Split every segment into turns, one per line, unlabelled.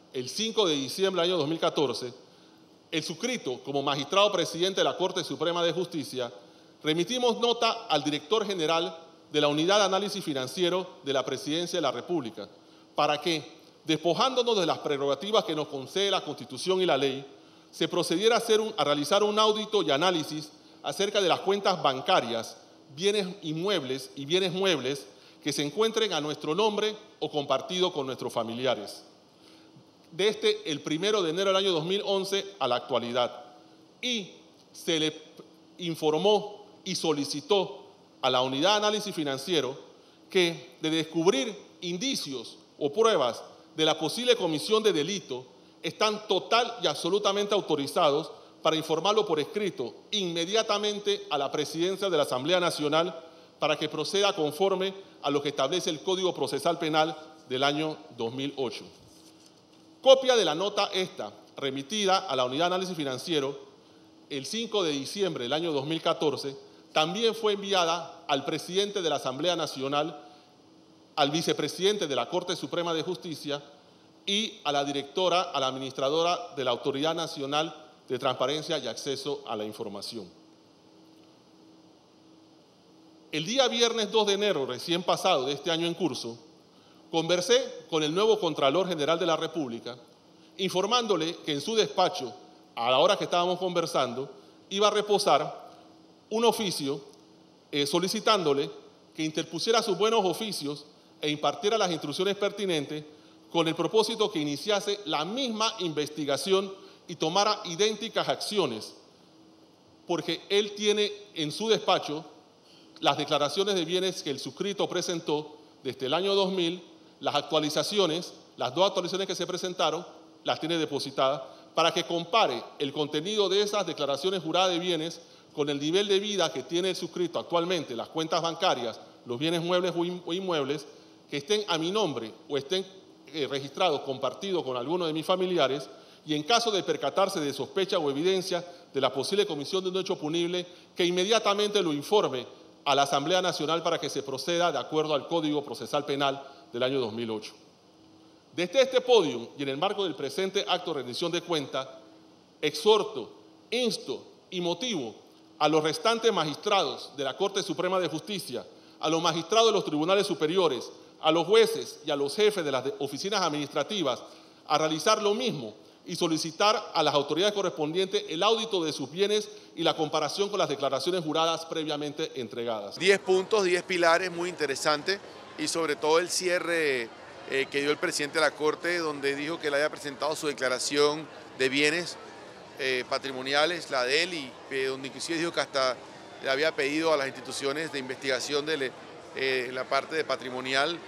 el 5 de diciembre del año 2014, el suscrito, como magistrado presidente de la Corte Suprema de Justicia, remitimos nota al director general de la Unidad de Análisis Financiero de la Presidencia de la República para que, despojándonos de las prerrogativas que nos concede la Constitución y la ley, se procediera a realizar un audito y análisis acerca de las cuentas bancarias, bienes inmuebles y bienes muebles que se encuentren a nuestro nombre o compartido con nuestros familiares. Desde el 1 de enero del año 2011 a la actualidad. Y se le informó y solicitó a la Unidad de Análisis Financiero que, de descubrir indicios o pruebas de la posible comisión de delito, están total y absolutamente autorizados para informarlo por escrito inmediatamente a la Presidencia de la Asamblea Nacional para que proceda conforme a lo que establece el Código Procesal Penal del año 2008. Copia de la nota esta, remitida a la Unidad de Análisis Financiero el 5 de diciembre del año 2014, también fue enviada al presidente de la Asamblea Nacional, al vicepresidente de la Corte Suprema de Justicia y a la directora, a la administradora de la Autoridad Nacional de Transparencia y Acceso a la Información. El día viernes 2 de enero, recién pasado de este año en curso, conversé con el nuevo Contralor General de la República, informándole que en su despacho, a la hora que estábamos conversando, iba a reposar un oficio solicitándole que interpusiera sus buenos oficios e impartiera las instrucciones pertinentes con el propósito que iniciase la misma investigación y tomara idénticas acciones, porque él tiene en su despacho las declaraciones de bienes que el suscrito presentó desde el año 2000, las actualizaciones, las dos actualizaciones que se presentaron, las tiene depositadas, para que compare el contenido de esas declaraciones juradas de bienes con el nivel de vida que tiene el suscrito actualmente, las cuentas bancarias, los bienes muebles o inmuebles, que estén a mi nombre o estén registrados, compartidos con alguno de mis familiares, y en caso de percatarse de sospecha o evidencia de la posible comisión de un hecho punible, que inmediatamente lo informe a la Asamblea Nacional para que se proceda de acuerdo al Código Procesal Penal del año 2008. Desde este podio y en el marco del presente acto de rendición de cuentas, exhorto, insto y motivo a los restantes magistrados de la Corte Suprema de Justicia, a los magistrados de los tribunales superiores, a los jueces y a los jefes de las oficinas administrativas a realizar lo mismo y solicitar a las autoridades correspondientes el audito de sus bienes y la comparación con las declaraciones juradas previamente entregadas.
10 puntos, 10 pilares muy interesantes y sobre todo el cierre que dio el presidente de la Corte, donde dijo que le había presentado su declaración de bienes patrimoniales, la de él, y donde inclusive dijo que hasta le había pedido a las instituciones de investigación de la parte de patrimonial.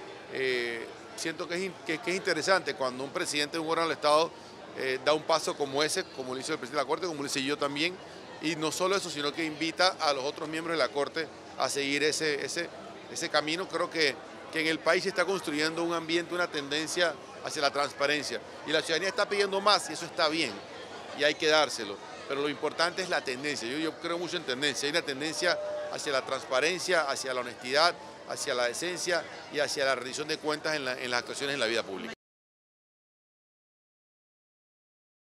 Siento que es interesante cuando un presidente de un órgano del Estado da un paso como ese, como lo hizo el presidente de la Corte, como lo hice yo también, y no solo eso, sino que invita a los otros miembros de la Corte a seguir ese camino. Creo que en el país se está construyendo un ambiente, una tendencia hacia la transparencia, y la ciudadanía está pidiendo más, y eso está bien, y hay que dárselo, pero lo importante es la tendencia. Yo creo mucho en tendencia, hay una tendencia hacia la transparencia, hacia la honestidad, hacia la decencia y hacia la rendición de cuentas en las actuaciones en la vida pública.